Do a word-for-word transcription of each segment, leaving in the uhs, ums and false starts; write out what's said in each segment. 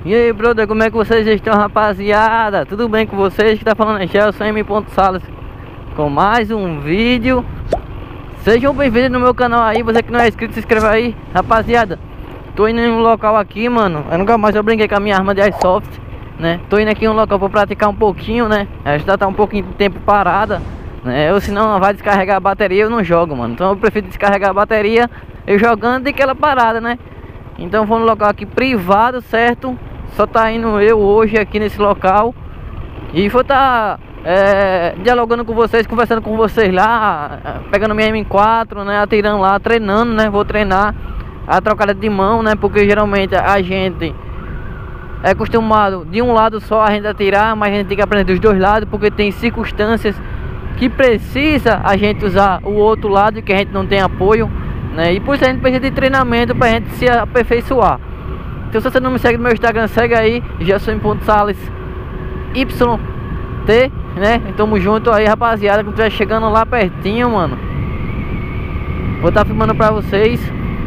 E aí, brother, como é que vocês estão, rapaziada? Tudo bem com vocês? Que tá falando é Gelson M. Salas com mais um vídeo. Sejam bem-vindos no meu canal aí. Você que não é inscrito, se inscreva aí, rapaziada. Tô indo em um local aqui, mano. Eu nunca mais eu brinquei com a minha arma de airsoft, né? Tô indo aqui em um local pra praticar um pouquinho, né? A gente já tá um pouquinho de tempo parada, né? Eu, senão vai descarregar a bateria, eu não jogo, mano. Então eu prefiro descarregar a bateria eu jogando do que ela parada, né? Então vou no local aqui privado, certo? Só tá indo eu hoje aqui nesse local. E vou tá é, dialogando com vocês, conversando com vocês lá, pegando minha M quatro, né? Atirando lá, treinando, né? Vou treinar a trocada de mão, né? Porque geralmente a gente é acostumado de um lado só a gente atirar, mas a gente tem que aprender dos dois lados, porque tem circunstâncias que precisa a gente usar o outro lado, que a gente não tem apoio, né? E por isso a gente precisa de treinamento pra gente se aperfeiçoar. Então se você não me segue no meu Instagram, segue aí, Gelson.Salas Y T, né? E tamo junto aí, rapaziada, quando estiver chegando lá pertinho, mano. Vou estar tá filmando pra vocês.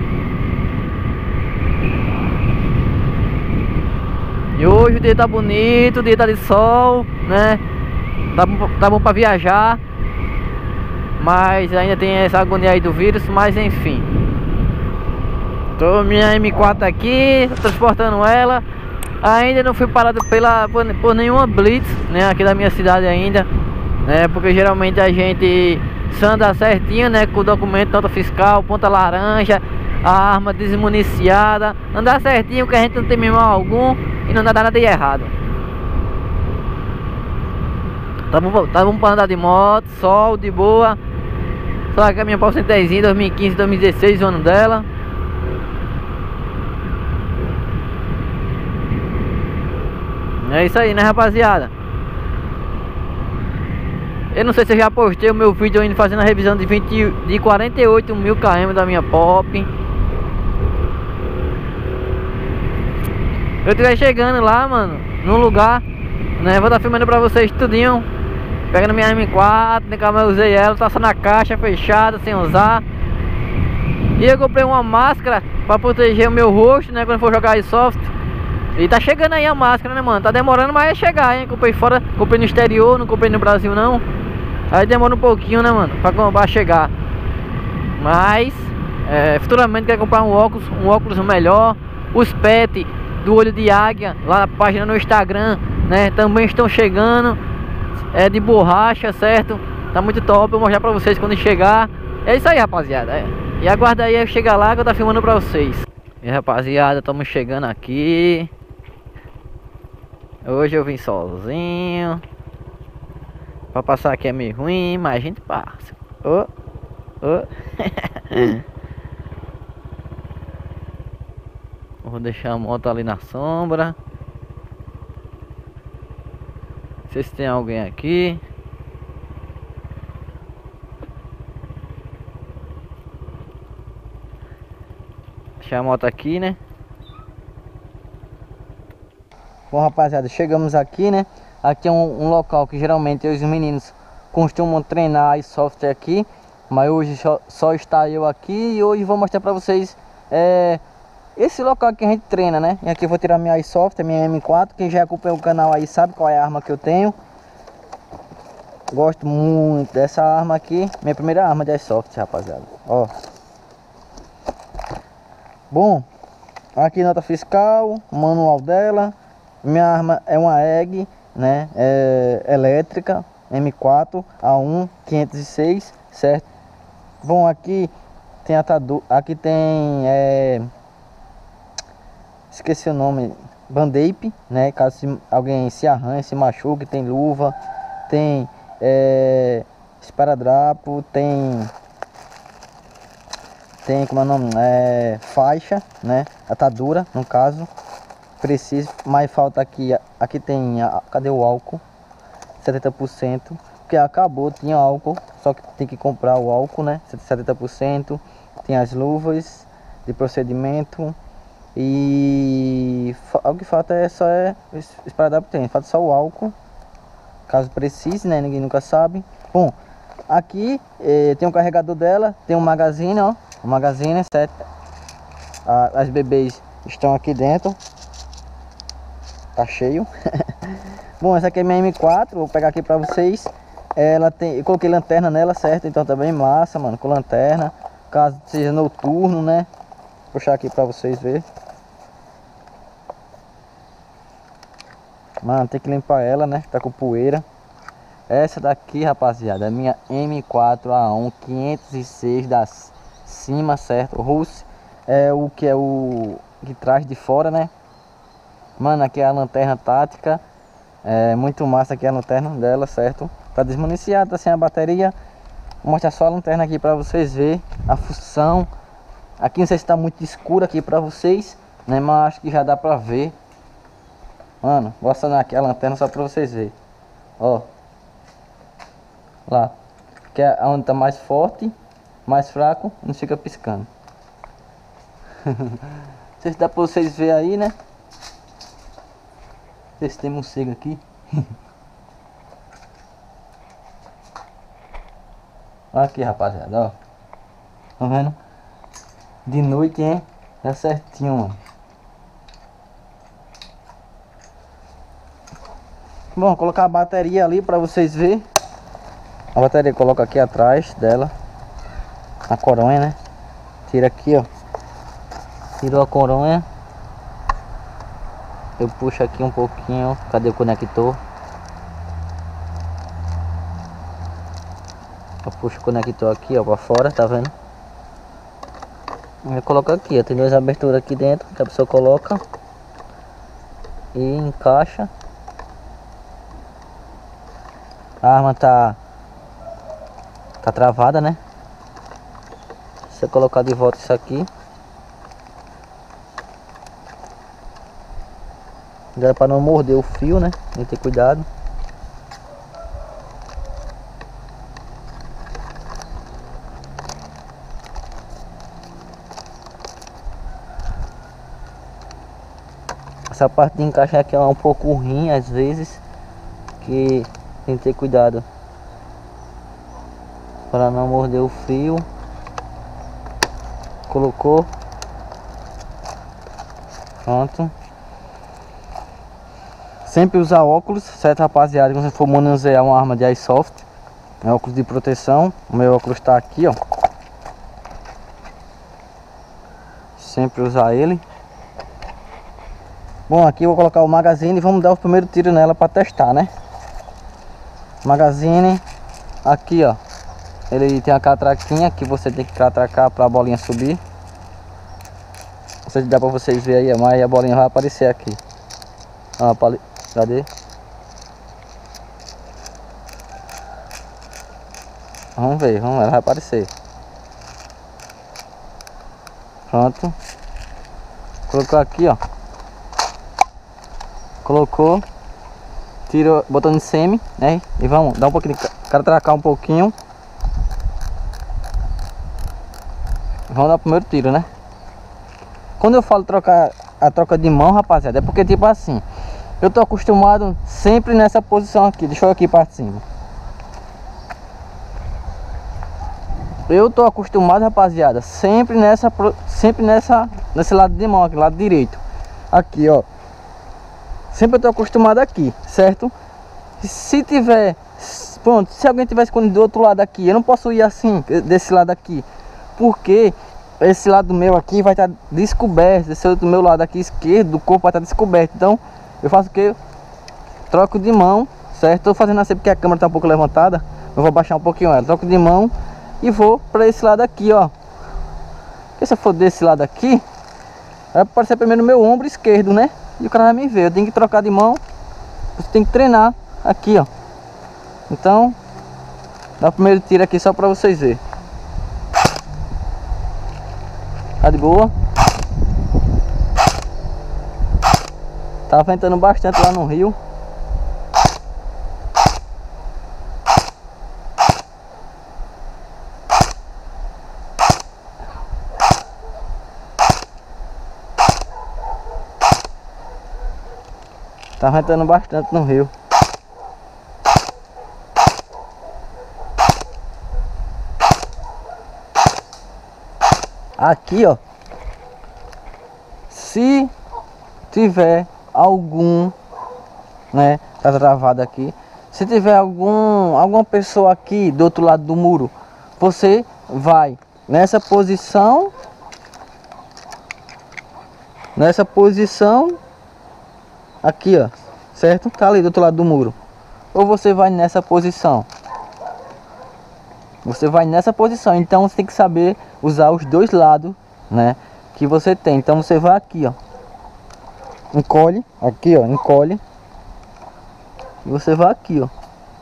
E hoje o dia tá bonito, o dia tá de sol, né? Tá bom, tá bom pra viajar. Mas ainda tem essa agonia aí do vírus, mas enfim. Tô minha M quatro aqui, transportando ela. Ainda não fui parado pela, por, por nenhuma blitz, né? Aqui da minha cidade ainda, né? Porque geralmente a gente anda certinho, né? Com o documento, nota fiscal, ponta laranja, a arma desmuniciada. Andar certinho, que a gente não tem mal algum e não dá nada de errado. Tá bom, tá bom pra andar de moto, sol, de boa. Só que a minha Pau cento e dez, dois mil e quinze, dois mil e dezesseis, o ano dela. É isso aí, né, rapaziada? Eu não sei se eu já postei o meu vídeo indo fazendo a revisão de, vinte, de quarenta e oito mil quilômetros da minha Pop. Eu estiver chegando lá, mano, num lugar, né? Vou estar filmando pra vocês tudinho, pegando minha M quatro, nunca mais usei ela, tá só na caixa, fechada, sem usar. E eu comprei uma máscara pra proteger o meu rosto, né, quando for jogar airsoft. E tá chegando aí a máscara, né, mano? Tá demorando, mas é chegar, hein? Comprei fora, comprei no exterior, não comprei no Brasil, não. Aí demora um pouquinho, né, mano? Pra, pra chegar. Mas, é, futuramente quero comprar um óculos, um óculos melhor. Os pets do olho de águia, lá na página no Instagram, né? Também estão chegando. É de borracha, certo? Tá muito top, vou mostrar pra vocês quando chegar. É isso aí, rapaziada. É. E aguarda aí, eu chegar lá que eu tô filmando pra vocês. E rapaziada, estamos chegando aqui. Hoje eu vim sozinho. Pra passar aqui é meio ruim, mas a gente passa. Oh, oh. Vou deixar a moto ali na sombra. Não sei se tem alguém aqui. Deixar a moto aqui, né? Bom, rapaziada, chegamos aqui, né? Aqui é um, um local que geralmente eu e os meninos costumam treinar airsoft aqui. Mas hoje só, só está eu aqui. E hoje vou mostrar pra vocês é, esse local que a gente treina, né? E aqui eu vou tirar minha airsoft, a minha M quatro. Quem já acompanha o canal aí sabe qual é a arma que eu tenho. Gosto muito dessa arma aqui. Minha primeira arma de airsoft, rapaziada. Ó. Bom, aqui nota fiscal, manual dela. Minha arma é uma E G, né? É elétrica, M quatro A um quinhentos e seis, certo? Bom, aqui tem atador, aqui tem é, esqueci o nome, band-aid, né? Caso se, alguém se arranhe, se machuque, tem luva, tem é, esparadrapo, tem tem como é o nome, é, faixa, né? Atadura, no caso. Preciso, mas falta aqui, aqui tem, a, cadê o álcool? setenta por cento, porque acabou, tinha álcool, só que tem que comprar o álcool, né? setenta por cento. Tem as luvas de procedimento. E o que falta é só é esparadrapo, tem, falta só o álcool, caso precise, né? Ninguém nunca sabe. Bom, aqui eh, tem um carregador dela, tem um magazine, ó, um magazine, certo? Ah, as bebês estão aqui dentro. tá cheio. Bom, essa aqui é minha M quatro, vou pegar aqui pra vocês. Ela tem, eu coloquei lanterna nela, certo? Então tá bem massa, mano, com lanterna. Caso seja noturno, né? Vou puxar aqui pra vocês verem. Mano, tem que limpar ela, né? Tá com poeira. Essa daqui, rapaziada, é minha M quatro A um quinhentos e seis da cima, certo? Russe é o que é o que traz de fora, né? Mano, aqui é a lanterna tática. É muito massa aqui a lanterna dela, certo? Tá desmuniciada, tá sem a bateria. Vou mostrar só a lanterna aqui pra vocês verem a função. Aqui não sei se tá muito escuro aqui pra vocês, né? Mas acho que já dá pra ver. Mano, vou acionar aqui a lanterna só pra vocês verem. Ó. Lá. Que é onde tá mais forte, mais fraco, não fica piscando. Não sei se dá pra vocês verem aí, né? Não sei se tem morcego aqui. Olha aqui, rapaziada, ó. Tá vendo? De noite, hein? É certinho, mano. Bom, vou colocar a bateria ali pra vocês verem. A bateria coloca aqui atrás dela. A coronha, né? Tira aqui, ó. Tirou a coronha. Eu puxo aqui um pouquinho. Cadê o conector? Eu puxo o conector aqui, ó, pra fora, tá vendo? Eu coloco aqui, ó. Tem duas aberturas aqui dentro que a pessoa coloca e encaixa. A arma tá Tá travada, né? Se eu colocar de volta isso aqui, dá pra não morder o fio, né? Tem que ter cuidado. Essa parte de encaixar aqui é um pouco ruim às vezes, que tem que ter cuidado para não morder o fio. Colocou. Pronto. Sempre usar óculos, certo, rapaziada? Quando você for manusear uma arma de airsoft, é óculos de proteção. O meu óculos está aqui, ó. Sempre usar ele. Bom, aqui eu vou colocar o magazine e vamos dar o primeiro tiro nela para testar, né? Magazine aqui, ó. Ele tem a catraquinha que você tem que catracar para a bolinha subir. Não sei se dá para vocês verem aí, mas a bolinha vai aparecer aqui. Ó, cadê? Vamos ver, vamos ver, ela vai aparecer. Pronto. Colocou aqui, ó. Colocou. Tirou, botou no semi, né? E vamos dar um pouquinho de catracar um pouquinho. Vamos dar o primeiro tiro, né? Quando eu falo trocar a troca de mão, rapaziada, é porque tipo assim, eu tô acostumado sempre nessa posição aqui. Deixa eu aqui para cima. Eu tô acostumado, rapaziada, sempre nessa sempre nessa nesse lado de mão aqui, lado direito. Aqui, ó. Sempre eu tô acostumado aqui, certo? Se tiver, pronto, se alguém tiver escondido do outro lado aqui, eu não posso ir assim, desse lado aqui, porque esse lado meu aqui vai estar descoberto. Esse outro meu lado aqui esquerdo do corpo vai estar descoberto. Então eu faço o que? Troco de mão, certo? Tô fazendo assim porque a câmera tá um pouco levantada. Eu vou baixar um pouquinho ela. Troco de mão e vou para esse lado aqui, ó. Porque se eu for desse lado aqui, vai aparecer primeiro meu ombro esquerdo, né? E o cara vai me ver. Eu tenho que trocar de mão. Você tem que treinar aqui, ó. Então dá o primeiro tiro aqui só para vocês verem. Tá de boa. Tá ventando bastante lá no rio. Tá ventando bastante no rio. Aqui, ó, se tiver algum né? Tá travado aqui. Se tiver algum, alguma pessoa aqui do outro lado do muro, você vai nessa posição, nessa posição, aqui ó, certo? Tá ali do outro lado do muro. Ou você vai nessa posição. Você vai nessa posição, então você tem que saber usar os dois lados, né? Que você tem. Então você vai aqui, ó. Encolhe, aqui ó, encolhe. E você vai aqui, ó.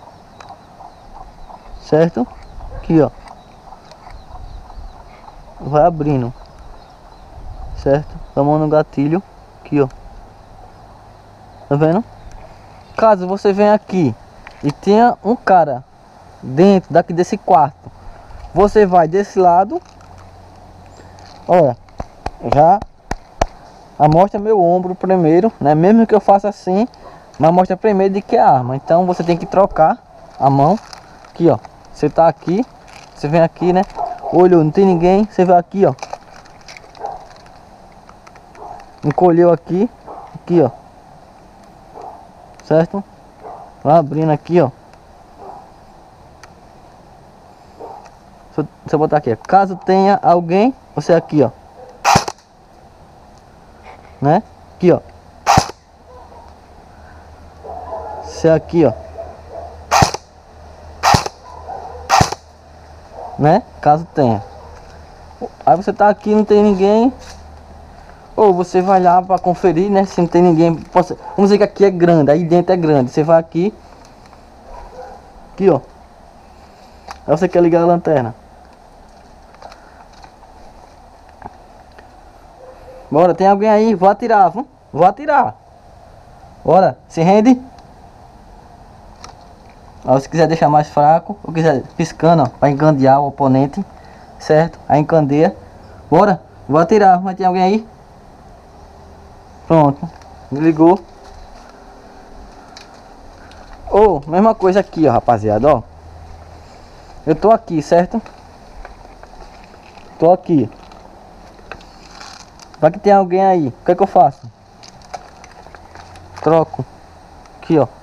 Certo? Aqui, ó. Vai abrindo. Certo? A mão no gatilho. Aqui, ó. Tá vendo? Caso você venha aqui e tenha um cara dentro daqui desse quarto, você vai desse lado. Olha, já amostra meu ombro primeiro, né? Mesmo que eu faça assim, mas mostra primeiro de que é a arma. Então você tem que trocar a mão. Aqui, ó. Você tá aqui, você vem aqui, né? Olhou, não tem ninguém. Você vai aqui, ó. Encolheu aqui, aqui, ó. Certo? Vai abrindo aqui, ó. Se eu botar aqui, caso tenha alguém, você aqui, ó, né? Aqui, ó. Você aqui, ó, né? Caso tenha. Aí você tá aqui, não tem ninguém. Ou você vai lá para conferir, né? Se não tem ninguém. Vamos dizer que aqui é grande, aí dentro é grande. Você vai aqui, aqui, ó. Aí você quer ligar a lanterna. Bora, tem alguém aí? Vou atirar, viu? Vou atirar. Bora, se rende. Ó, se quiser deixar mais fraco, ou quiser piscando, ó, para encandear o oponente, certo? Aí encandeia. Bora, vou atirar. Mas tem alguém aí? Pronto, ligou. Ô, oh, mesma coisa aqui, ó, rapaziada, ó. Eu tô aqui, certo? Tô aqui. Vai que tem alguém aí. O que é que eu faço? Troco. Aqui, ó.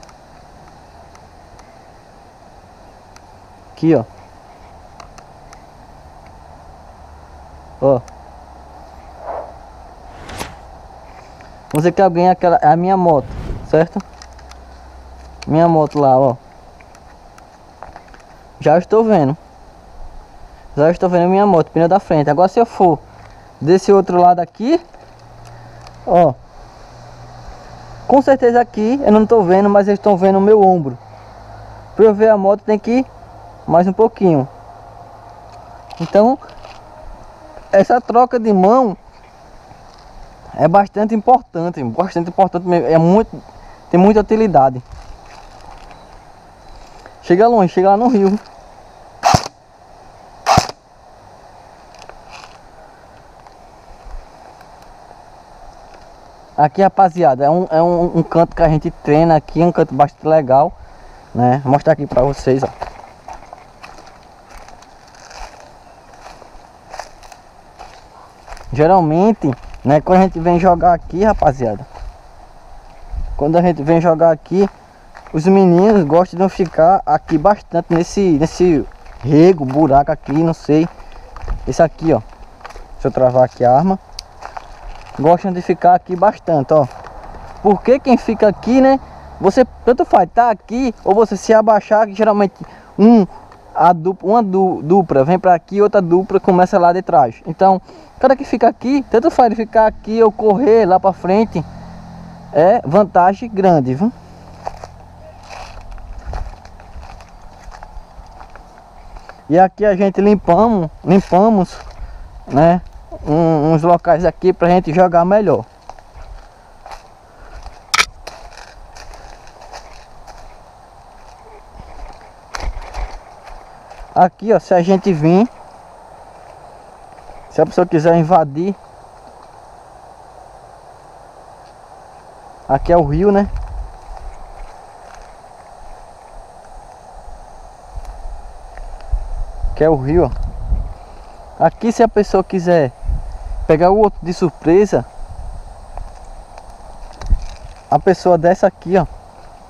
Aqui, ó. Ó. Vamos dizer que alguém é aquela, é a minha moto, certo? Minha moto lá, ó. Já estou vendo. Já estou vendo a minha moto, pneu da frente. Agora se eu for desse outro lado aqui, ó, com certeza aqui eu não estou vendo, mas eles estão vendo o meu ombro. Para eu ver a moto tem que ir mais um pouquinho. Então essa troca de mão é bastante importante, bastante importante mesmo. É muito, tem muita utilidade. Chega longe, chega lá no rio. Aqui, rapaziada, é um, é um, um canto que a gente treina aqui, um canto bastante legal, né? Vou mostrar aqui pra vocês, ó. Geralmente, né, quando a gente vem jogar aqui, rapaziada, quando a gente vem jogar aqui, os meninos gostam de ficar aqui bastante nesse, nesse rego, buraco aqui, não sei. Esse aqui, ó. Deixa eu travar aqui a arma. Gostam de ficar aqui bastante, ó. Porque quem fica aqui, né? Você tanto faz, tá aqui, ou você se abaixar, que geralmente um, a dupla, uma du, dupla vem pra aqui, outra dupla começa lá de trás. Então, o cara que fica aqui, tanto faz ele ficar aqui ou correr lá pra frente, é vantagem grande, viu? E aqui a gente limpamos, limpamos, né? Um, uns locais aqui pra gente jogar melhor. Aqui, ó, se a gente vir, se a pessoa quiser invadir, aqui é o rio, né? Aqui é o rio, ó. Aqui, se a pessoa quiser pegar o outro de surpresa, a pessoa desce aqui, ó,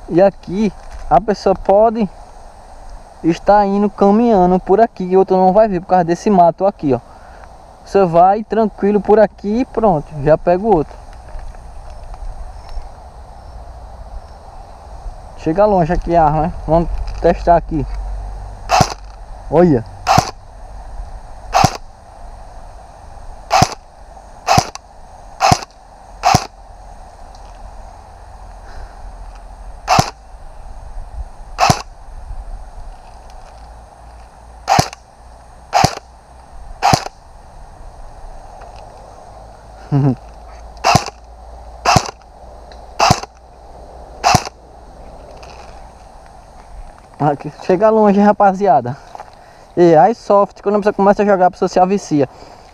E aqui a pessoa pode estar indo caminhando por aqui e outro não vai ver por causa desse mato aqui, ó. Você vai tranquilo por aqui e pronto, já pega o outro. Chega longe aqui a arma, né? Vamos testar aqui. Olha. Aqui, chega longe, rapaziada. E aí soft, quando você começa a jogar, a pessoa se avicia.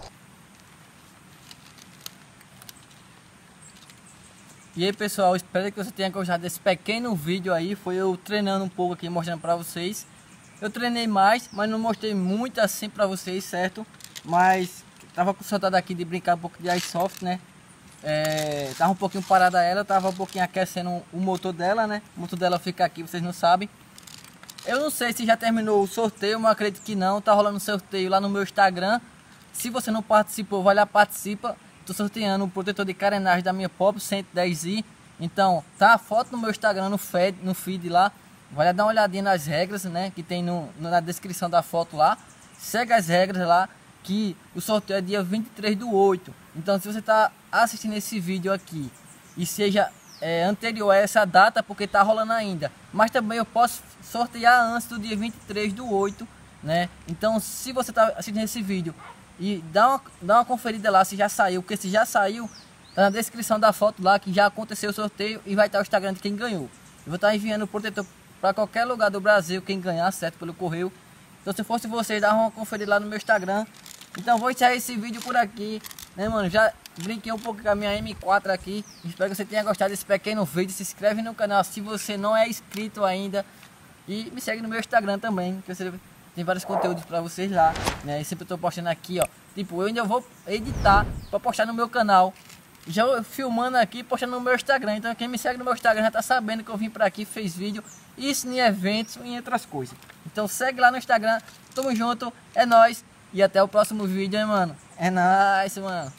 E aí pessoal, espero que você tenha gostado desse pequeno vídeo aí. Foi eu treinando um pouco aqui, mostrando pra vocês. Eu treinei mais, mas não mostrei muito assim pra vocês, certo? Mas tava com saudade aqui de brincar um pouco de iSoft, né? É, tava um pouquinho parada ela, tava um pouquinho aquecendo o motor dela, né? O motor dela fica aqui, vocês não sabem. Eu não sei se já terminou o sorteio, mas acredito que não. Tá rolando sorteio lá no meu Instagram. Se você não participou, vai lá, participa. Tô sorteando um protetor de carenagem da minha Pop cento e dez i. Então, tá a foto no meu Instagram, no feed, no feed lá. Vai lá dar uma olhadinha nas regras, né? Que tem no, na descrição da foto lá. Segue as regras lá, que o sorteio é dia vinte e três do oito. Então, se você tá assistindo esse vídeo aqui e seja é, anterior a essa data, porque tá rolando ainda. Mas também eu posso sortear antes do dia vinte e três do oito, né? Então, se você tá assistindo esse vídeo e dá uma, dá uma conferida lá se já saiu, porque se já saiu, tá na descrição da foto lá que já aconteceu o sorteio e vai estar o Instagram de quem ganhou. Eu vou estar enviando o protetor para qualquer lugar do Brasil, quem ganhar, certo, pelo correio. Então, se fosse vocês, dá uma conferida lá no meu Instagram. Então, vou encerrar esse vídeo por aqui, né, mano? Já brinquei um pouco com a minha M quatro aqui. Espero que você tenha gostado desse pequeno vídeo. Se inscreve no canal se você não é inscrito ainda. E me segue no meu Instagram também, que você tem vários conteúdos pra vocês lá, né? E sempre eu tô postando aqui, ó. Tipo, eu ainda vou editar pra postar no meu canal. Já filmando aqui, postando no meu Instagram. Então quem me segue no meu Instagram já tá sabendo que eu vim pra aqui, fez vídeo. Isso em eventos e em outras coisas. Então segue lá no Instagram. Tamo junto, é nóis. E até o próximo vídeo, hein, mano. É nóis, mano.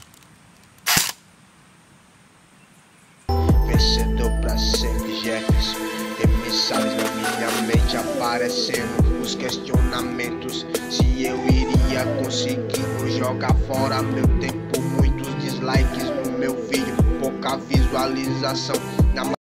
Vencedor pra sempre, Jefferson. Emissários na minha mente aparecendo os questionamentos. Se eu iria conseguir jogar fora meu tempo. Muitos dislikes no meu vídeo, pouca visualização. Na